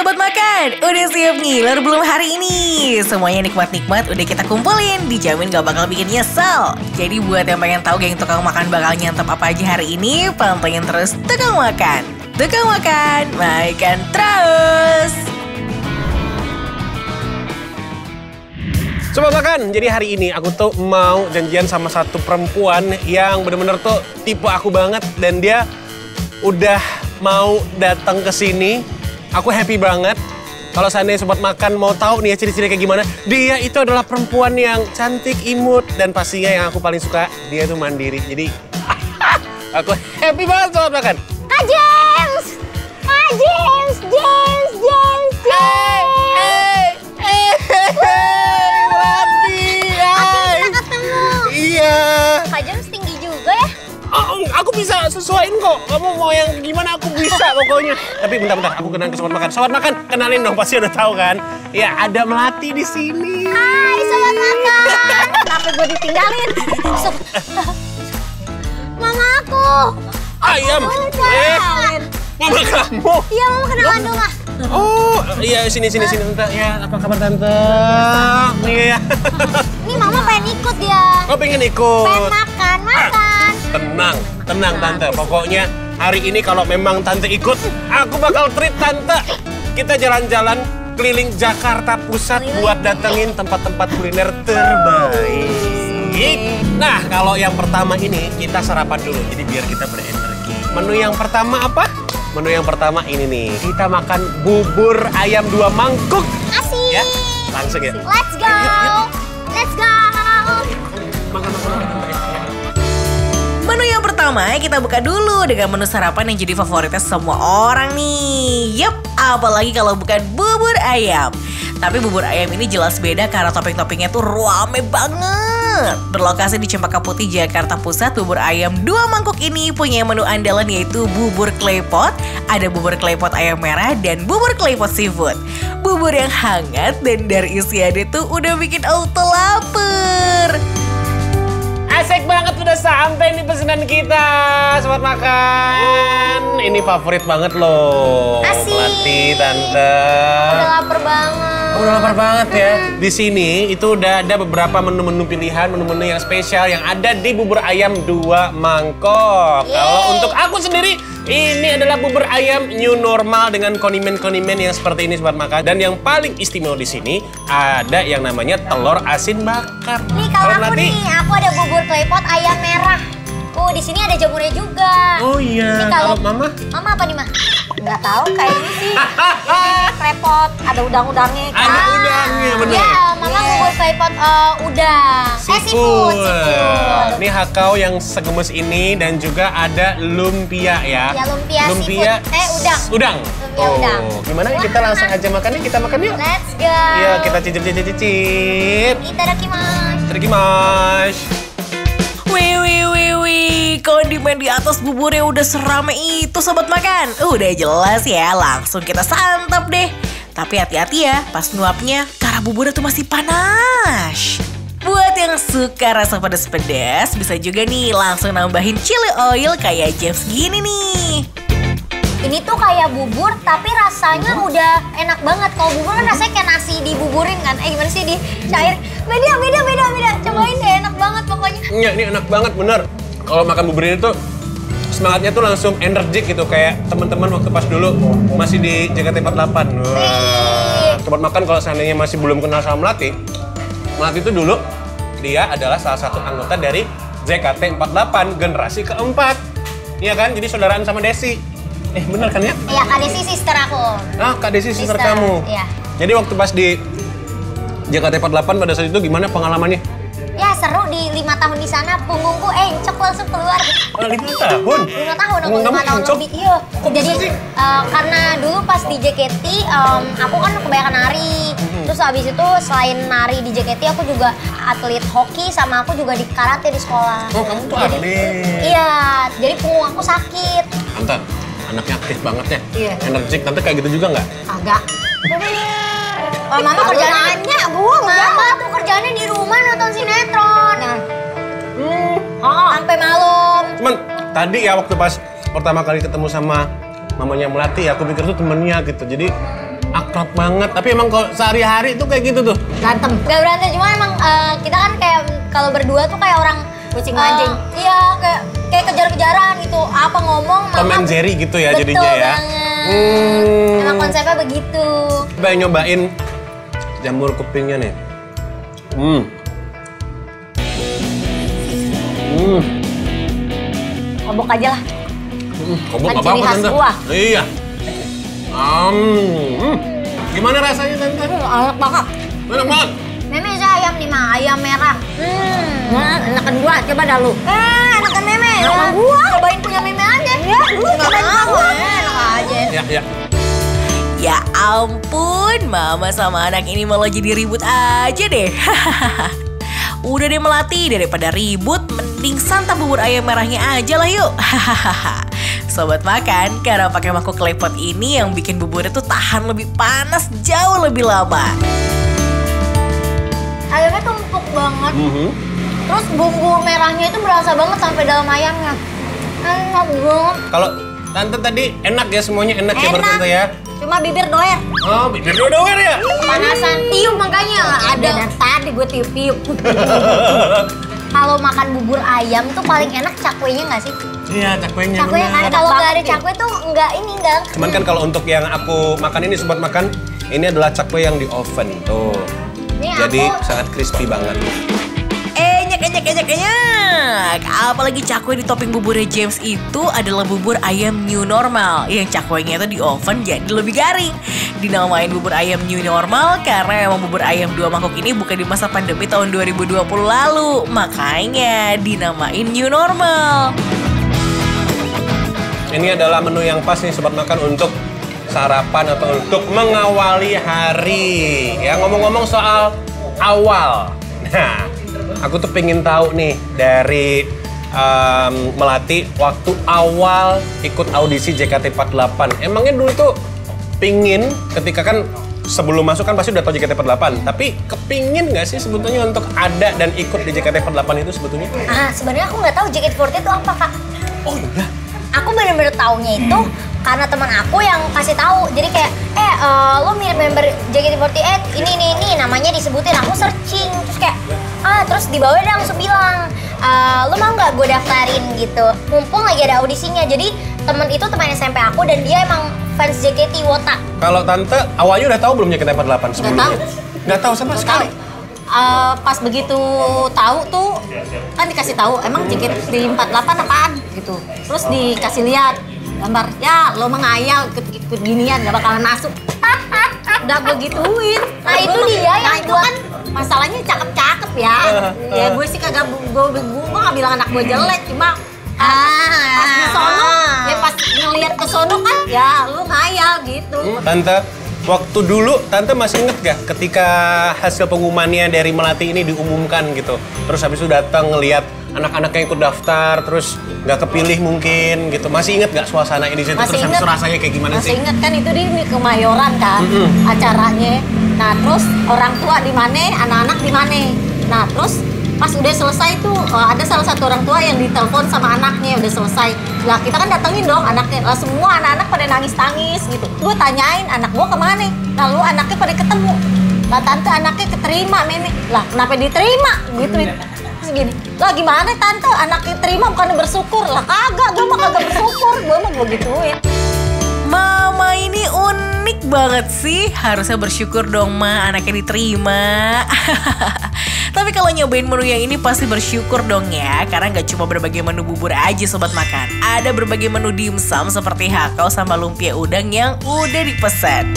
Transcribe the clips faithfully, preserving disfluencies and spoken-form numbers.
Sobat Makan, udah siap ngiler belum hari ini? Semuanya nikmat-nikmat udah kita kumpulin, dijamin gak bakal bikin nyesel. Jadi buat yang pengen tahu geng tukang makan bakal nyantap apa aja hari ini, pantengin terus Tukang Makan. Tukang Makan, makan terus! Sobat Makan, jadi hari ini aku tuh mau janjian sama satu perempuan yang bener-bener tuh tipe aku banget. Dan dia udah mau datang ke sini. Aku happy banget. Kalau seandainya Sobat Makan mau tahu nih ya ciri-ciri kayak gimana. Dia itu adalah perempuan yang cantik, imut. Dan pastinya yang aku paling suka, dia tuh mandiri. Jadi aku happy banget Sobat Makan. Kak James! Kak James! James! James! James! Hey! Hey! Hey! Melati! Akhirnya kita ketemu. Iya. Kak James tinggi juga ya? Oh, aku bisa sesuaiin kok. Kamu mau yang gimana aku bisa pokoknya. Tapi bentar-bentar, aku kenalin ke Sobat Makan. Sobat Makan, kenalin dong, pasti udah tahu kan? Ya, ada Melati di sini. Hai Sobat Makan. Kenapa gue ditinggalin? Sob- Mama aku. Ayam. Eh, mama kamu. Iya, Mama kenalan dulu, Ma. Oh, iya sini sini sini Tante. Ya, apa kabar Tante? Nih ya. Ini Mama pengen ikut ya. Oh, pengen ikut. Pengen makan, makan. Tenang, tenang Tante. Pokoknya hari ini kalau memang Tante ikut, aku bakal treat Tante. Kita jalan-jalan keliling Jakarta Pusat buat datengin tempat-tempat kuliner terbaik. Nah, kalau yang pertama ini kita sarapan dulu, jadi biar kita berenergi. Menu yang pertama apa? Menu yang pertama ini nih, kita makan bubur ayam dua mangkuk. Asik. Ya, langsung ya. Let's go. Let's go. Makan, makan, makan. Menu yang pertama kita buka dulu dengan menu sarapan yang jadi favoritnya semua orang nih. Yup, apalagi kalau bukan bubur ayam. Tapi bubur ayam ini jelas beda karena topping-toppingnya tuh rame banget. Berlokasi di Cempaka Putih, Jakarta Pusat, bubur ayam dua mangkuk ini punya menu andalan yaitu bubur klepot, ada bubur klepot ayam merah, dan bubur klepot seafood. Bubur yang hangat dan dari isiannya tuh udah bikin auto lapar. Asik banget udah sampai nih pesanan kita, Sobat Makan. Ini favorit banget loh. Asik. Melati, Tante. Udah lapar banget. Oh, udah lapar banget ya. Di sini itu udah ada beberapa menu-menu pilihan, menu-menu yang spesial yang ada di bubur ayam dua mangkok. Yeay. Kalau untuk aku sendiri, ini adalah bubur ayam new normal dengan kondimen-kondimen yang seperti ini, Sobat Makan. Dan yang paling istimewa di sini ada yang namanya telur asin bakar. Nih kalau aku Melati? nih, aku ada bubur klepot ayam merah. Oh, di sini ada jamurnya juga. Oh iya, Ini kalau kalau Mama? Mama apa nih, Ma? Nggak tahu, kayaknya sih. Ini klepot, ada udang-udangnya. Ada Ah, udangnya, bener. Iya, Mama bubur klepot uh, udang. Eh, seafood, seafood. Ini hakau yang segemes ini dan juga ada lumpia ya. Ya, lumpia, Lumpia seafood. Eh, udang. Udang. Lumpia oh, udang. Gimana? Kita langsung aja makan nih. Kita makan yuk. Let's go. Iya, kita cicip-cicip-cicip. Itadakimasu. Terikimasu. Wih, wih, wih, wih, kondimen di atas buburnya udah serame itu Sobat Makan. Udah jelas ya, langsung kita santap deh. Tapi hati-hati ya, pas nuapnya, karena buburnya tuh masih panas. Buat yang suka rasa pedas-pedas, bisa juga nih langsung nambahin chili oil kayak James gini nih. Ini tuh kayak bubur, tapi rasanya udah enak banget. Kalau bubur kan rasanya kayak nasi dibuburin kan. Eh gimana sih, dicair. Beda, beda, beda, beda. Cobain deh, enak banget pokoknya. Iya, ini enak banget bener. Kalau makan bubur ini tuh semangatnya tuh langsung energik gitu. Kayak teman-teman waktu pas dulu masih di J K T empat delapan. Wah. Sobat Makan kalau seandainya masih belum kenal sama Melati, Melati itu dulu dia adalah salah satu anggota dari J K T empat delapan generasi keempat. Iya kan? Jadi saudaraan sama Desi. Eh bener kan ya? Iya, Kak Desi sister aku. Ah, Kak Desi sister Sister, kamu. iya. Jadi waktu pas di J K T empat delapan pada saat itu gimana pengalamannya? Ya seru, di lima tahun di sana punggungku encok langsung keluar. Oh, lima tahun? lima tahun, aku Punggung lima kamu tahun encok? lebih. Iya. Kok bisa Jadi sih? eh, karena dulu pas di J K T, em, aku kan kebanyakan nari. Mhm. Terus habis itu selain nari di J K T, aku juga atlet hoki sama aku juga di karate di sekolah. Oh, kamu tuh Jadi- atlet. Iya, jadi punggung aku sakit. Tante, anaknya aktif banget ya. Iya. Energik. Tante kayak gitu juga nggak? Agak. Oh, mama kerjaannya, gua mama tuh kerjaannya di rumah nonton sinetron. Nah, Hmm. oh, sampai malam. Cuman tadi ya waktu pas pertama kali ketemu sama mamanya Melati, aku pikir tuh temennya gitu. Jadi akrab banget. Tapi emang kalau sehari-hari tuh kayak gitu tuh. Berantem. Gak berantem, cuma emang uh, kita kan kayak kalau berdua tuh kayak orang kucing uh, anjing. Iya, kayak kayak kejar-kejaran gitu. Apa ngomong, Tom and Jerry gitu ya betul jadinya ya. Banget. Hmm. Emang konsepnya begitu. Coba nyobain jamur kupingnya nih. Hmm. Hmm. Kobok aja lah. Hmm. Kobok Kan apa ciri apa khas tante? gua. Iya. Um. Hmm. Gimana rasanya tante? Enak banget. Enak banget. Meme saya ayam nih mah, ayam merah. Hmm. Nah, enakan gua, coba dah lu. Eh, enakan Meme. Enakan gua. Cobain punya Meme aja. Ya, lu cobain gua. Enak aja. Ya, ya. Ya ampun, mama sama anak ini malah jadi ribut aja deh. Udah deh Melati, daripada ribut, mending santap bubur ayam merahnya aja lah yuk. Sobat makan, karena pakai mangkok klepot ini yang bikin buburnya tuh tahan lebih panas jauh lebih lama. Ayamnya tuh empuk banget. Mm-hmm. Terus bumbu merahnya itu berasa banget sampai dalam ayamnya. Enak banget. Kalau tante tadi enak ya semuanya enak, ya menurut tante ya. Cuma bibir doer. Oh, bibir dua doer ya? Panasan tiup makanya ada dari tadi gue tiup-tiup. Kalau makan bubur ayam tuh paling enak cakwenya nggak sih? Iya, cakwenya. Cakwe kan kalau nggak ada cakwe tuh nggak ini nggak. Cuman kan kalau untuk yang aku makan ini sobat makan, ini adalah cakwe yang di oven tuh. Ini jadi aku... sangat crispy banget. Enyek, enyek, enyek, enyek. Apalagi cakwe di topping buburnya James itu adalah bubur ayam new normal. Yang cakwenya itu di oven jadi lebih garing. Dinamain bubur ayam new normal karena emang bubur ayam dua mangkok ini bukan di masa pandemi tahun dua ribu dua puluh lalu. Makanya dinamain new normal. Ini adalah menu yang pas nih sobat makan untuk sarapan atau untuk mengawali hari. Ya ngomong-ngomong soal awal. Nah, aku tuh pengen tahu nih dari um, Melati waktu awal ikut audisi J K T empat puluh delapan. Emangnya dulu tuh pingin ketika kan sebelum masuk kan pasti udah tahu J K T empat puluh delapan. Tapi kepingin nggak sih sebetulnya untuk ada dan ikut di J K T empat puluh delapan itu sebetulnya? Ah, sebenarnya aku nggak tahu J K T empat puluh itu apa, Kak. Oh iya. Aku bener-bener taunya itu karena teman aku yang kasih tahu. Jadi kayak, eh uh, lo mirip member J K T empat puluh delapan, ini, ini, ini, namanya disebutin. Aku searching, terus kayak, ah terus di bawah dia langsung bilang, uh, lo mau nggak gue daftarin gitu. Mumpung lagi ada audisinya. Jadi temen itu teman S M P aku dan dia emang fans J K T Wota. Kalau tante awalnya udah tahu belum J K T empat puluh delapan sebelumnya? Nggak tahu. Nggak tahu sama Nggak sekali. tahu. Uh, pas begitu tahu tuh kan dikasih tahu emang J K T empat puluh delapan apaan gitu. Terus dikasih lihat gambar, ya lo mengayal ikut-ikut ginian gak bakalan masuk. Udah begituin. Nah itu dia yang nah, itu kan masalahnya cakep-cakep ya. Ya gue sih kagak, gue gue gak bilang anak gue jelek, cuma ah, pas di sono, ya pas ngeliat ke sono kan ya lu ngayal gitu. Tante, waktu dulu Tante masih inget gak ketika hasil pengumumannya dari Melati ini diumumkan gitu? Terus habis itu datang ngeliat anak-anak yang ikut daftar, terus nggak kepilih mungkin gitu. Masih inget gak suasananya di situ? Masih Terus habis itu rasanya kayak gimana masih sih? Masih inget kan itu di Kemayoran kan mm-hmm. acaranya. Nah terus orang tua di mana, anak-anak di mana. Nah terus pas udah selesai tuh ada salah satu orang tua yang ditelepon sama anaknya udah selesai. Lah kita kan datengin dong anaknya. Lah semua anak-anak pada nangis-nangis gitu. Gue tanyain anak gue kemana? Lalu anaknya pada ketemu. Lah tante anaknya keterima Meme. Lah kenapa diterima gitu? Terus gini, lah gimana tante anaknya terima bukan bersyukur? Lah kagak, gue mah kagak bersyukur, gue mah gue gituin. Mama ini unik banget sih, harusnya bersyukur dong ma anaknya diterima. Tapi kalau nyobain menu yang ini pasti bersyukur dong ya, karena nggak cuma berbagai menu bubur aja sobat makan. Ada berbagai menu dimsum seperti hakau sama lumpia udang yang udah dipesan.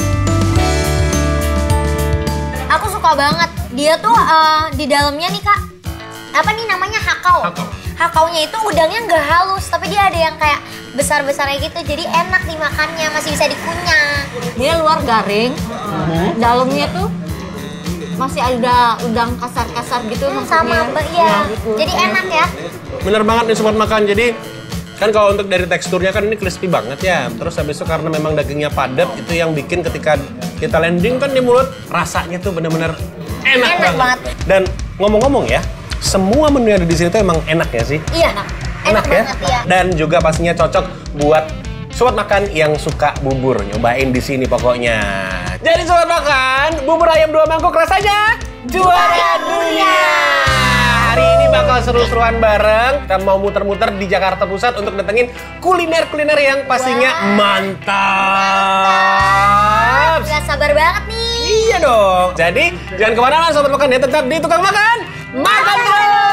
Aku suka banget, dia tuh uh, di dalamnya nih kak, apa nih namanya hakau. Hakau. Hakaunya itu udangnya nggak halus, tapi dia ada yang kayak besar-besarnya gitu, jadi enak dimakannya, masih bisa dikunyah. Dia luar garing, uh-huh. dalamnya tuh masih ada udang kasar-kasar gitu. Hmm, sama mbak ya, gitu. Jadi enak ya. Bener banget nih sobat makan, jadi kan kalau untuk dari teksturnya kan ini crispy banget ya. Terus habis itu karena memang dagingnya padat, itu yang bikin ketika kita landing kan di mulut, rasanya tuh bener-bener enak, enak banget. banget. Dan ngomong-ngomong ya, semua menu yang ada di sini tuh emang enak ya sih? Iya, enak. Enak, enak ya? banget ya. Dan juga pastinya cocok buat sobat makan yang suka bubur. Nyobain di sini pokoknya. Jadi sobat makan, bubur ayam dua mangkok rasanya juara dunia. Hari ini bakal seru-seruan bareng. Kita mau muter-muter di Jakarta Pusat untuk datengin kuliner-kuliner yang pastinya Wah. mantap. Gak sabar banget nih. Iya dong. Jadi jangan kemana-mana sobat makan ya, tetap di Tukang Makan. Makan terus.